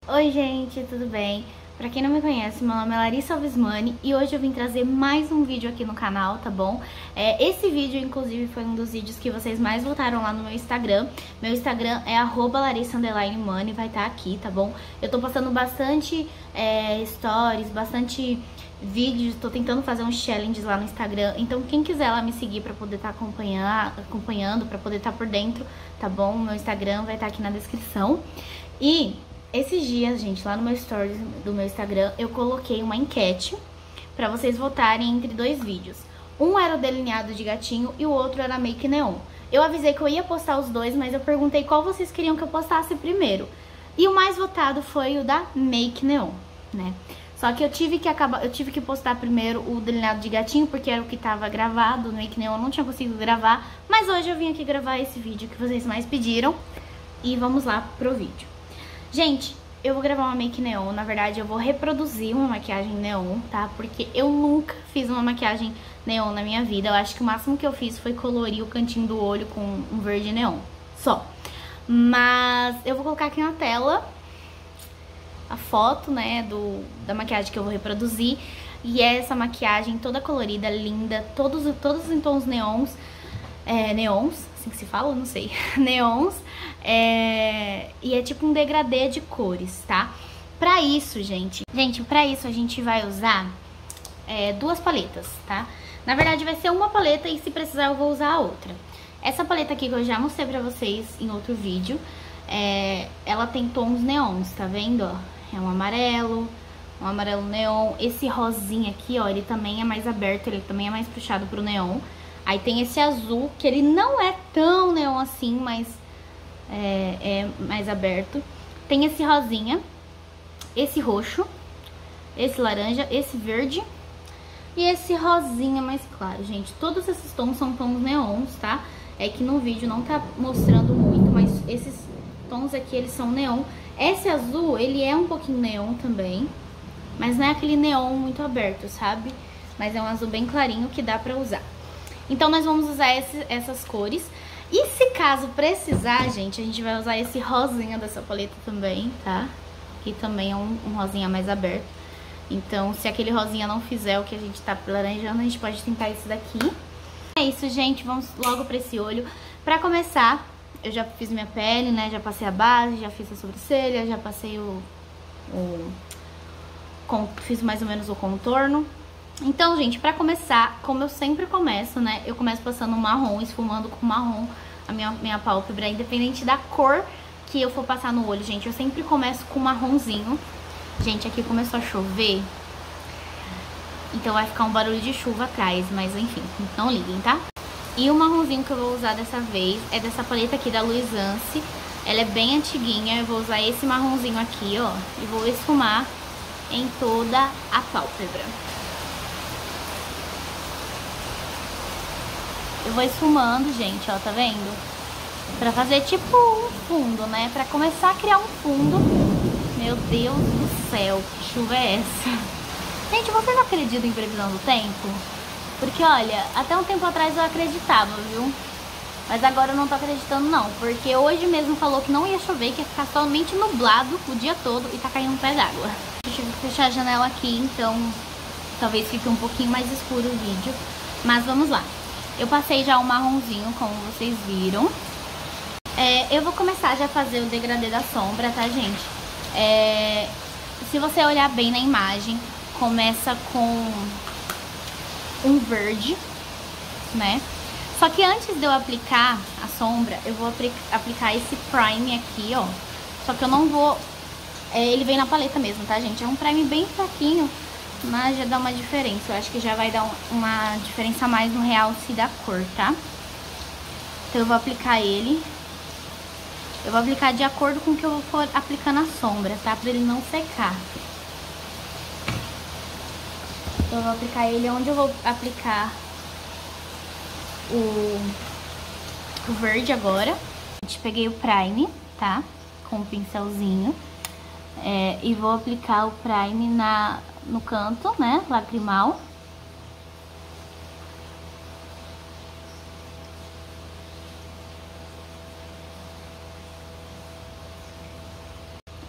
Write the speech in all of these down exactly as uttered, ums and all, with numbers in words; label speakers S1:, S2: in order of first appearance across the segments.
S1: Oi gente, tudo bem? Pra quem não me conhece, meu nome é Larissa Alvismani e hoje eu vim trazer mais um vídeo aqui no canal, tá bom? É, esse vídeo, inclusive, foi um dos vídeos que vocês mais votaram lá no meu Instagram. Meu Instagram é arroba larissa underline mani, vai estar aqui, tá bom? Eu tô postando bastante é, stories, bastante vídeos, tô tentando fazer uns challenges lá no Instagram. Então quem quiser lá me seguir pra poder estar tá acompanhando, acompanhando, pra poder estar tá por dentro, tá bom? Meu Instagram vai estar tá aqui na descrição. E esses dias, gente, lá no meu stories do meu Instagram, eu coloquei uma enquete pra vocês votarem entre dois vídeos. Um era o delineado de gatinho e o outro era make neon. Eu avisei que eu ia postar os dois, mas eu perguntei qual vocês queriam que eu postasse primeiro. E o mais votado foi o da make neon, né? Só que eu tive que acabar, eu tive que postar primeiro o delineado de gatinho, porque era o que tava gravado, no make neon eu não tinha conseguido gravar. Mas hoje eu vim aqui gravar esse vídeo que vocês mais pediram. E vamos lá pro vídeo. Gente, eu vou gravar uma make neon, na verdade eu vou reproduzir uma maquiagem neon, tá? Porque eu nunca fiz uma maquiagem neon na minha vida, eu acho que o máximo que eu fiz foi colorir o cantinho do olho com um verde neon, só. Mas eu vou colocar aqui na tela a foto, né, do, da maquiagem que eu vou reproduzir. E é essa maquiagem toda colorida, linda, todos, todos em tons neons, é, neons, assim que se fala, não sei, neons, é, e é tipo um degradê de cores, tá? Pra isso, gente, gente, pra isso a gente vai usar é, duas paletas, tá? Na verdade vai ser uma paleta e se precisar eu vou usar a outra. Essa paleta aqui que eu já mostrei pra vocês em outro vídeo, é, ela tem tons neons, tá vendo, ó? É um amarelo, um amarelo neon, esse rosinha aqui, ó, ele também é mais aberto, ele também é mais puxado pro neon. Aí tem esse azul, que ele não é tão neon assim, mas é, é mais aberto. Tem esse rosinha, esse roxo, esse laranja, esse verde e esse rosinha mais claro, gente. Todos esses tons são tons neons, tá? É que no vídeo não tá mostrando muito, mas esses tons aqui, eles são neon. Esse azul, ele é um pouquinho neon também, mas não é aquele neon muito aberto, sabe? Mas é um azul bem clarinho que dá pra usar. Então nós vamos usar esse, essas cores. E se caso precisar, gente, a gente vai usar esse rosinha dessa paleta também, tá? Que também é um, um rosinha mais aberto. Então, se aquele rosinha não fizer o que a gente tá laranjando, a gente pode tentar esse daqui. É isso, gente. Vamos logo pra esse olho. Pra começar, eu já fiz minha pele, né? Já passei a base, já fiz a sobrancelha, já passei o... o com, fiz mais ou menos o contorno. Então, gente, pra começar, como eu sempre começo, né, eu começo passando um marrom, esfumando com marrom a minha, minha pálpebra, independente da cor que eu for passar no olho, gente, eu sempre começo com marronzinho. Gente, aqui começou a chover, então vai ficar um barulho de chuva atrás, mas enfim, não liguem, tá? E o marronzinho que eu vou usar dessa vez é dessa paleta aqui da Luisance, ela é bem antiguinha, eu vou usar esse marronzinho aqui, ó, e vou esfumar em toda a pálpebra. Eu vou esfumando, gente, ó, tá vendo? Pra fazer tipo um fundo, né? Pra começar a criar um fundo. Meu Deus do céu, que chuva é essa? Gente, vocês acreditam em previsão do tempo? Porque, olha, até um tempo atrás eu acreditava, viu? Mas agora eu não tô acreditando, não. Porque hoje mesmo falou que não ia chover, que ia ficar somente nublado o dia todo e tá caindo um pé d'água. Eu tive que fechar a janela aqui, então talvez fique um pouquinho mais escuro o vídeo. Mas vamos lá. Eu passei já o marronzinho, como vocês viram. É, eu vou começar já a fazer o degradê da sombra, tá, gente? É, se você olhar bem na imagem, começa com um verde, né? Só que antes de eu aplicar a sombra, eu vou apl aplicar esse prime aqui, ó. Só que eu não vou... É, ele vem na paleta mesmo, tá, gente? É um prime bem fraquinho, mas já dá uma diferença. Eu acho que já vai dar uma diferença a mais no realce da cor, tá? Então eu vou aplicar ele. Eu vou aplicar de acordo com o que eu for aplicando a sombra, tá? Pra ele não secar. Então eu vou aplicar ele onde eu vou aplicar o, o verde agora. Gente, peguei o prime, tá? Com o pincelzinho. É, e vou aplicar o prime na... no canto, né, lacrimal.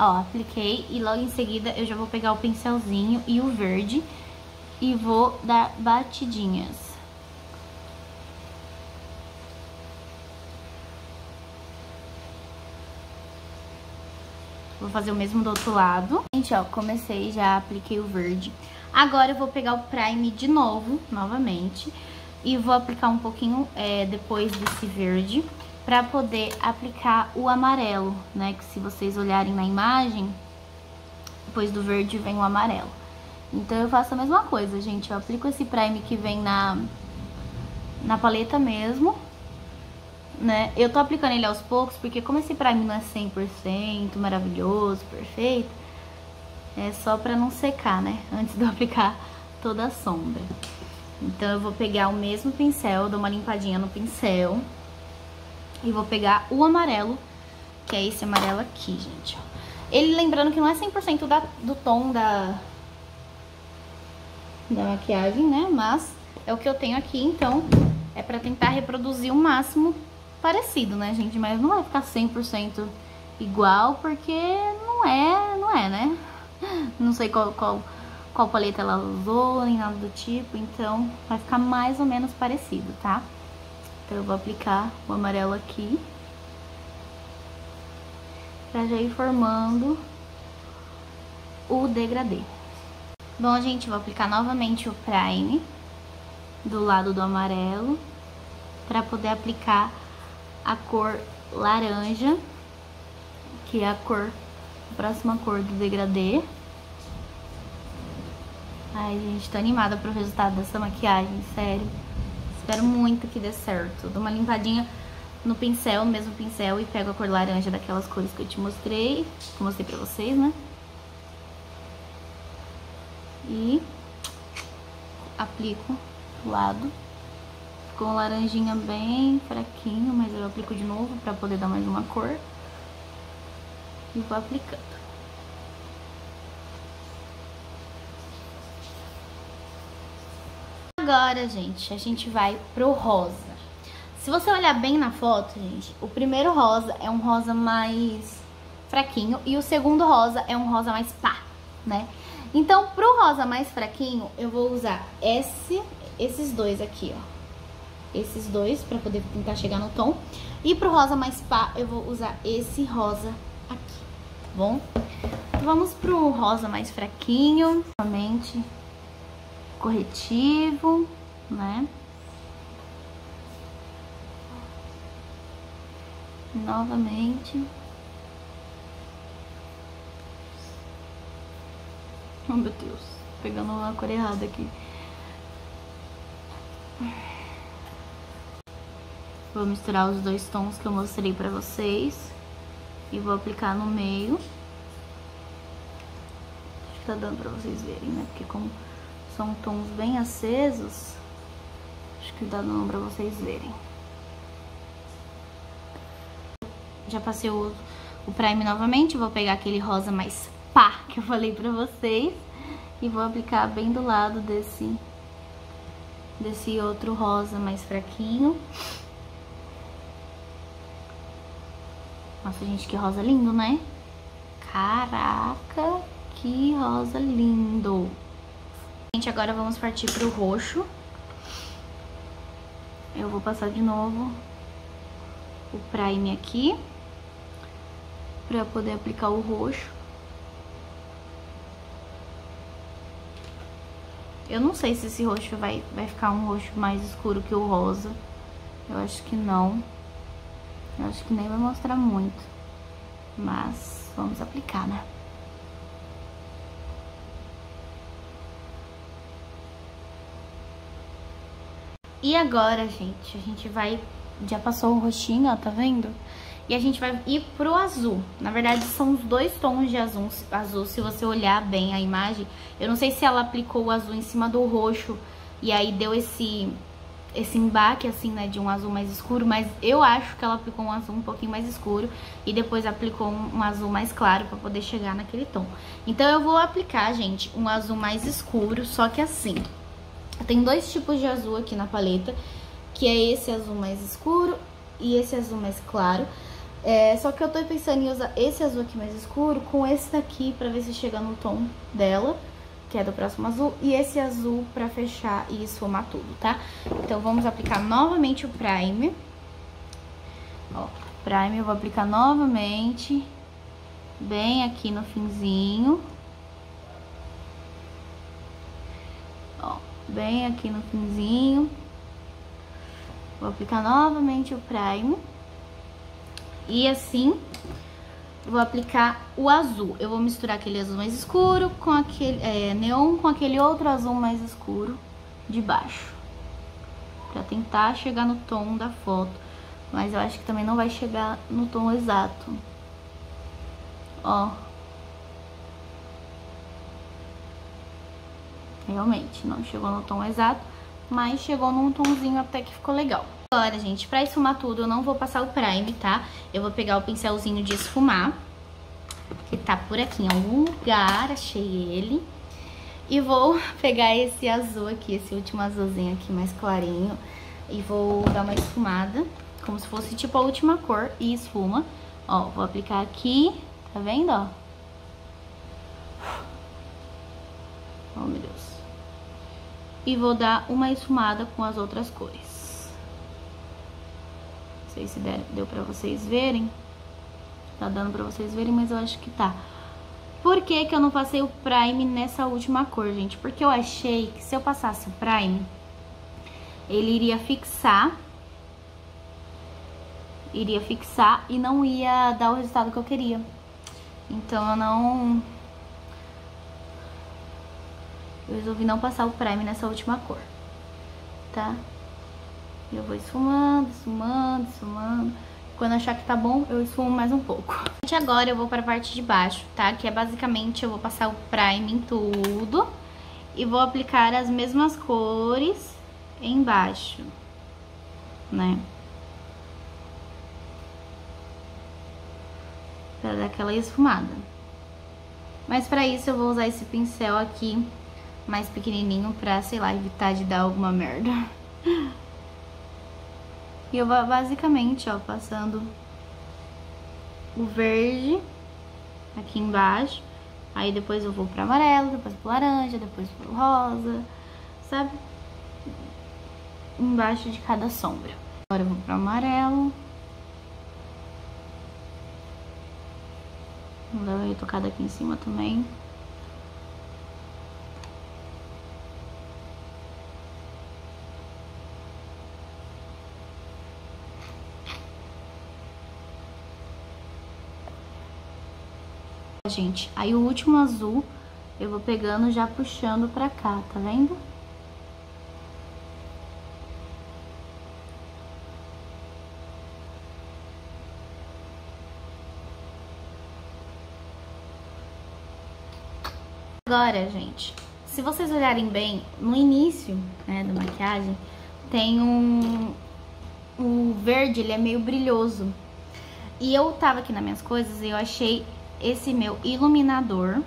S1: Ó, apliquei e logo em seguida eu já vou pegar o pincelzinho e o verde e vou dar batidinhas. Vou fazer o mesmo do outro lado. Gente, ó, comecei, já apliquei o verde. Agora eu vou pegar o prime de novo, novamente, e vou aplicar um pouquinho é, depois desse verde, pra poder aplicar o amarelo, né? Que se vocês olharem na imagem, depois do verde vem o amarelo. Então eu faço a mesma coisa, gente. Eu aplico esse prime que vem na, na paleta mesmo, né? Eu tô aplicando ele aos poucos, porque como esse prime não é cem por cento maravilhoso, perfeito, é só pra não secar, né? Antes de eu aplicar toda a sombra. Então eu vou pegar o mesmo pincel, dou uma limpadinha no pincel e vou pegar o amarelo, que é esse amarelo aqui, gente, ó. Ele, lembrando que não é cem por cento da, do tom da, da maquiagem, né? Mas é o que eu tenho aqui, então é pra tentar reproduzir o máximo parecido, né, gente? Mas não vai ficar cem por cento igual, porque não é, não é, né? Não sei qual, qual, qual paleta ela usou, nem nada do tipo, então vai ficar mais ou menos parecido, tá? Então eu vou aplicar o amarelo aqui, pra já ir formando o degradê. Bom, gente, vou aplicar novamente o prime do lado do amarelo, pra poder aplicar a cor laranja, que é a cor, a próxima cor do degradê. Ai, gente, tô animada pro resultado dessa maquiagem, sério. Espero muito que dê certo. Dou uma limpadinha no pincel, no mesmo pincel, e pego a cor laranja daquelas cores que eu te mostrei, que eu mostrei pra vocês, né? E aplico do lado. Ficou um laranjinha bem fraquinho, mas eu aplico de novo pra poder dar mais uma cor. E vou aplicando. Agora, gente, a gente vai pro rosa. Se você olhar bem na foto, gente, o primeiro rosa é um rosa mais fraquinho e o segundo rosa é um rosa mais pá, né? Então, pro rosa mais fraquinho, eu vou usar esse, esses dois aqui, ó. Esses dois, pra poder tentar chegar no tom. E pro rosa mais pá, eu vou usar esse rosa aqui, tá bom? Então, vamos pro rosa mais fraquinho. Novamente, corretivo, né? Novamente. Oh, meu Deus. Pegando a cor errada aqui. Vou misturar os dois tons que eu mostrei pra vocês. E vou aplicar no meio. Acho que tá dando pra vocês verem, né? Porque como são tons bem acesos, acho que dá dando pra vocês verem. Já passei o, o prime novamente. Vou pegar aquele rosa mais pá que eu falei pra vocês. E vou aplicar bem do lado desse, desse outro rosa mais fraquinho. Nossa, gente, que rosa lindo, né? Caraca, que rosa lindo! Gente, agora vamos partir pro roxo. Eu vou passar de novo o prime aqui, pra poder aplicar o roxo. Eu não sei se esse roxo vai, vai ficar um roxo mais escuro que o rosa. Eu acho que não. Eu acho que nem vai mostrar muito. Mas vamos aplicar, né? E agora, gente, a gente vai... Já passou o roxinho, ó, tá vendo? E a gente vai ir pro azul. Na verdade, são os dois tons de azul, azul. Se você olhar bem a imagem, eu não sei se ela aplicou o azul em cima do roxo e aí deu esse, esse embaque, assim, né, de um azul mais escuro. Mas eu acho que ela aplicou um azul um pouquinho mais escuro e depois aplicou um, um azul mais claro pra poder chegar naquele tom. Então eu vou aplicar, gente, um azul mais escuro, só que assim... Tem dois tipos de azul aqui na paleta, que é esse azul mais escuro e esse azul mais claro. É, só que eu tô pensando em usar esse azul aqui mais escuro com esse daqui pra ver se chega no tom dela, que é do próximo azul, e esse azul pra fechar e esfumar tudo, tá? Então vamos aplicar novamente o primer. Ó, primer eu vou aplicar novamente, bem aqui no finzinho. Ó, bem aqui no finzinho. Vou aplicar novamente o primer. E assim, vou aplicar o azul. Eu vou misturar aquele azul mais escuro com aquele é, neon com aquele outro azul mais escuro de baixo. Pra tentar chegar no tom da foto. Mas eu acho que também não vai chegar no tom exato. Ó. Realmente, não chegou no tom exato, mas chegou num tomzinho até que ficou legal. Agora, gente, pra esfumar tudo, eu não vou passar o primer, tá? Eu vou pegar o pincelzinho de esfumar, que tá por aqui em algum lugar, achei ele. E vou pegar esse azul aqui, esse último azulzinho aqui mais clarinho, e vou dar uma esfumada, como se fosse tipo a última cor, e esfuma. Ó, vou aplicar aqui, tá vendo, ó? Oh, meu Deus. E vou dar uma esfumada com as outras cores. Não sei se der, deu pra vocês verem. Tá dando pra vocês verem, mas eu acho que tá. Por que que eu não passei o primer nessa última cor, gente? Porque eu achei que se eu passasse o primer, ele iria fixar. Iria fixar e não ia dar o resultado que eu queria. Então eu não... Eu resolvi não passar o primer nessa última cor, tá? Eu vou esfumando, esfumando, esfumando. Quando achar que tá bom, eu esfumo mais um pouco. Agora eu vou para a parte de baixo, tá? Que é basicamente eu vou passar o primer em tudo e vou aplicar as mesmas cores embaixo, né? Pra dar aquela esfumada. Mas pra isso eu vou usar esse pincel aqui mais pequenininho pra, sei lá, evitar de dar alguma merda. E eu vou basicamente, ó, passando o verde aqui embaixo. Aí depois eu vou pro amarelo, depois pro laranja, depois pro rosa, sabe? Embaixo de cada sombra. Agora eu vou pro amarelo. Vou dar uma retocada aqui em cima também. Gente, aí o último azul eu vou pegando já puxando pra cá, tá vendo? Agora, gente, se vocês olharem bem, no início, né, da maquiagem, tem um... O verde, ele é meio brilhoso. E eu tava aqui nas minhas coisas e eu achei esse meu iluminador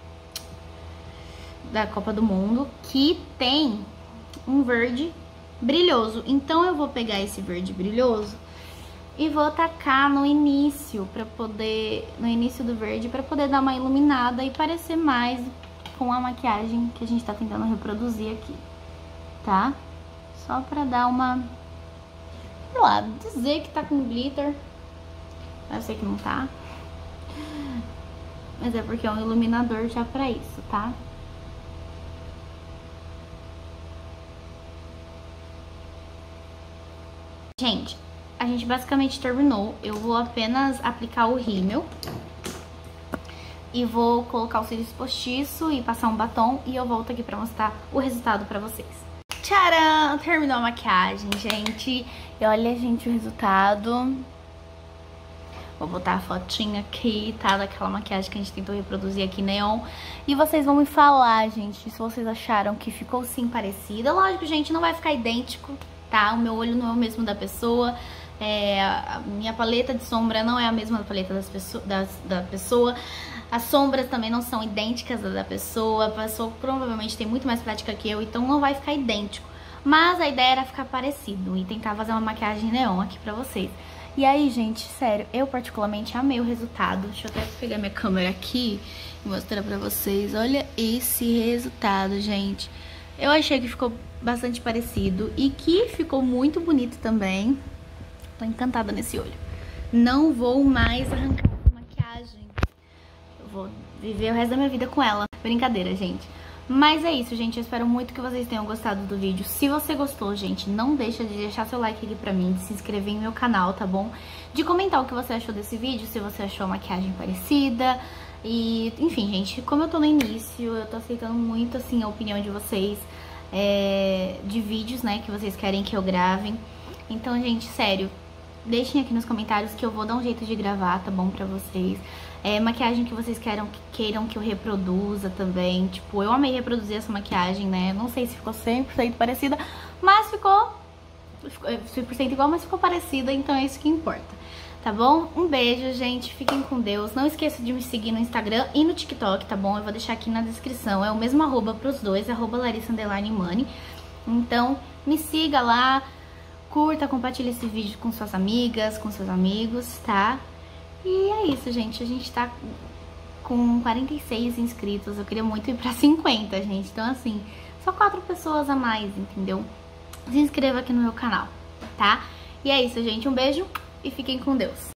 S1: da Copa do Mundo, que tem um verde brilhoso. Então eu vou pegar esse verde brilhoso e vou tacar no início, pra poder, no início do verde, pra poder dar uma iluminada e parecer mais com a maquiagem que a gente tá tentando reproduzir aqui, tá? Só pra dar uma, sei lá, dizer que tá com glitter. Eu sei que não tá, mas é porque é um iluminador já pra isso, tá? Gente, a gente basicamente terminou. Eu vou apenas aplicar o rímel e vou colocar o cílios postiço e passar um batom, e eu volto aqui pra mostrar o resultado pra vocês. Tcharam! Terminou a maquiagem, gente. E olha, gente, o resultado. Vou botar a fotinha aqui, tá? Daquela maquiagem que a gente tentou reproduzir aqui, neon. E vocês vão me falar, gente, se vocês acharam que ficou sim parecida. Lógico, gente, não vai ficar idêntico, tá? O meu olho não é o mesmo da pessoa. É, a minha paleta de sombra não é a mesma da paleta das pessoa, das, da pessoa. As sombras também não são idênticas da da pessoa. A pessoa provavelmente tem muito mais prática que eu, então não vai ficar idêntico. Mas a ideia era ficar parecido e tentar fazer uma maquiagem neon aqui pra vocês. E aí, gente, sério, eu particularmente amei o resultado. Deixa eu até pegar minha câmera aqui e mostrar pra vocês. Olha esse resultado, gente. Eu achei que ficou bastante parecido e que ficou muito bonito também. Tô encantada nesse olho. Não vou mais arrancar a maquiagem. Eu vou viver o resto da minha vida com ela. Brincadeira, gente. Mas é isso, gente. Eu espero muito que vocês tenham gostado do vídeo. Se você gostou, gente, não deixa de deixar seu like aqui pra mim, de se inscrever em meu canal, tá bom? De comentar o que você achou desse vídeo, se você achou a maquiagem parecida. E, enfim, gente, como eu tô no início, eu tô aceitando muito, assim, a opinião de vocês, é, de vídeos, né, que vocês querem que eu grave. Então, gente, sério, deixem aqui nos comentários que eu vou dar um jeito de gravar, tá bom, pra vocês. É, maquiagem que vocês queiram, queiram que eu reproduza também. Tipo, eu amei reproduzir essa maquiagem, né? Não sei se ficou cem por cento parecida, mas ficou, ficou cem por cento igual, mas ficou parecida, então é isso que importa. Tá bom? Um beijo, gente. Fiquem com Deus. Não esqueça de me seguir no Instagram e no TikTok, tá bom? Eu vou deixar aqui na descrição. É o mesmo arroba pros dois, arroba Larissa Underline Money. Então, me siga lá, curta, compartilhe esse vídeo com suas amigas, com seus amigos, tá? E é isso, gente. A gente tá com quarenta e seis inscritos. Eu queria muito ir pra cinquenta, gente. Então, assim, só quatro pessoas a mais, entendeu? Se inscreva aqui no meu canal, tá? E é isso, gente. Um beijo e fiquem com Deus.